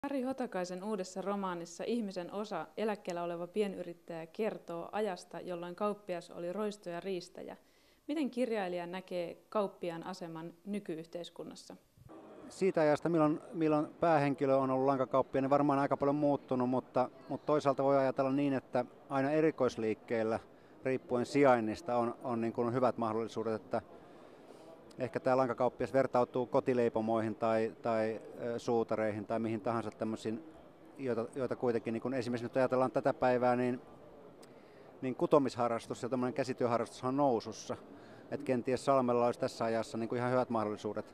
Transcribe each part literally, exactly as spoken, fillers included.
Ari Hotakaisen uudessa romaanissa Ihmisen osa eläkkeellä oleva pienyrittäjä kertoo ajasta, jolloin kauppias oli roisto ja riistäjä. Miten kirjailija näkee kauppiaan aseman nykyyhteiskunnassa? Siitä ajasta, milloin, milloin päähenkilö on ollut lankakauppia, niin varmaan aika paljon muuttunut, mutta, mutta toisaalta voi ajatella niin, että aina erikoisliikkeillä, riippuen sijainnista, on, on niin kuin hyvät mahdollisuudet, että ehkä tämä lankakauppias vertautuu kotileipomoihin tai, tai suutareihin tai mihin tahansa tämmöisiin, joita, joita kuitenkin, niin kun esimerkiksi nyt ajatellaan tätä päivää, niin, niin kutomisharrastus ja tämmöinen käsityöharrastus on nousussa. Että kenties Salmella olisi tässä ajassa niin kuin ihan hyvät mahdollisuudet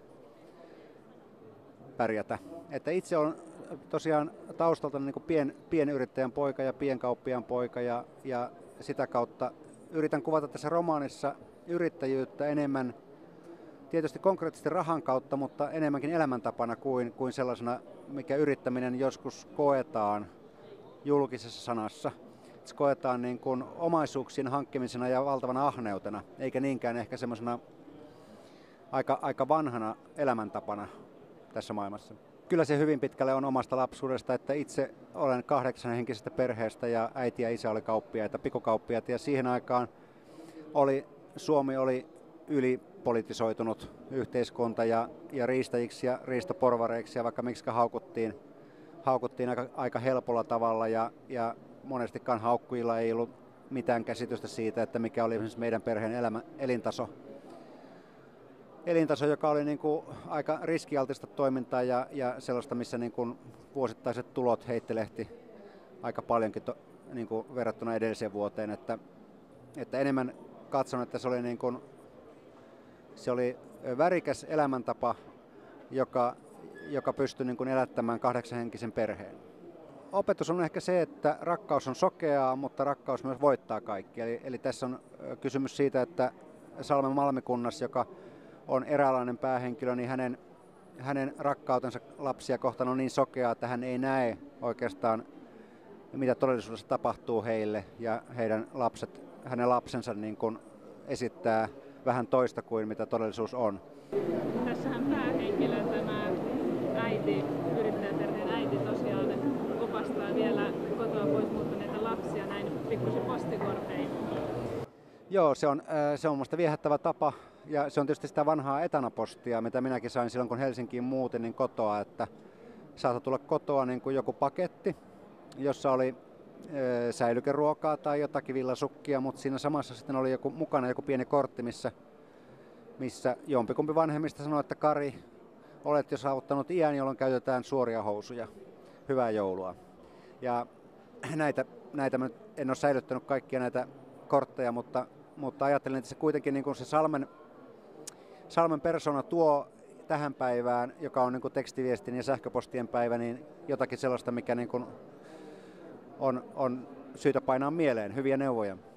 pärjätä. Että itse olen tosiaan taustalta niin kuin pien, pienyrittäjän poika ja pienkauppiaan poika ja, ja sitä kautta yritän kuvata tässä romaanissa yrittäjyyttä enemmän tietysti konkreettisesti rahan kautta, mutta enemmänkin elämäntapana kuin, kuin sellaisena, mikä yrittäminen joskus koetaan julkisessa sanassa. Se koetaan niin kuin omaisuuksien hankkimisena ja valtavana ahneutena, eikä niinkään ehkä semmoisena aika, aika vanhana elämäntapana tässä maailmassa. Kyllä se hyvin pitkälle on omasta lapsuudesta, että itse olen kahdeksanhenkisestä perheestä ja äiti ja isä oli kauppiaita, pikkukauppiaita, ja siihen aikaan oli, Suomi oli ylipolitisoitunut yhteiskunta ja, ja riistäjiksi ja riistoporvareiksi ja vaikka miksikä haukuttiin, haukuttiin aika, aika helpolla tavalla ja, ja monestikaan haukkujilla ei ollut mitään käsitystä siitä, että mikä oli esimerkiksi meidän perheen elämä, elintaso. Elintaso, joka oli niin kuin aika riskialtista toimintaa ja, ja sellaista, missä niin kuin vuosittaiset tulot heittelehti aika paljonkin to, niin kuin verrattuna edelliseen vuoteen. Että, että enemmän katson, että se oli, niin kuin, se oli värikäs elämäntapa, joka, joka pystyi niin kuin elättämään kahdeksanhenkisen perheen. Opetus on ehkä se, että rakkaus on sokeaa, mutta rakkaus myös voittaa kaikki. Eli, eli tässä on kysymys siitä, että Salmen Malmikunnassa, joka on eräänlainen päähenkilö, niin hänen, hänen rakkautensa lapsia kohtaan on niin sokeaa, että hän ei näe oikeastaan, mitä todellisuudessa tapahtuu heille, ja heidän lapset, hänen lapsensa niin kuin esittää vähän toista kuin mitä todellisuus on. Tässähän päähenkilö, tämä äiti, yrittäjäperheen äiti tosiaan opastaa vielä kotoa pois muuttaneita lapsia näin pikkuisen postikortein. Joo, se on, se on minusta viehättävä tapa, ja se on tietysti sitä vanhaa etanapostia, mitä minäkin sain silloin, kun Helsinkiin muutin, niin kotoa, että saattoi tulla kotoa niin kuin joku paketti, jossa oli e, säilykeruokaa tai jotakin villasukkia, mutta siinä samassa sitten oli joku, mukana joku pieni kortti, missä, missä jompikumpi vanhemmista sanoi, että Kari, olet jo saavuttanut iän, jolloin käytetään suoria housuja. Hyvää joulua. Ja näitä, näitä en ole säilyttänyt kaikkia näitä kortteja, mutta, mutta ajattelin, että se kuitenkin niin kuin se Salmen, Salmen persona tuo tähän päivään, joka on niin kuin tekstiviestin ja sähköpostien päivä, niin jotakin sellaista, mikä niin kuin on, on syytä painaa mieleen, hyviä neuvoja.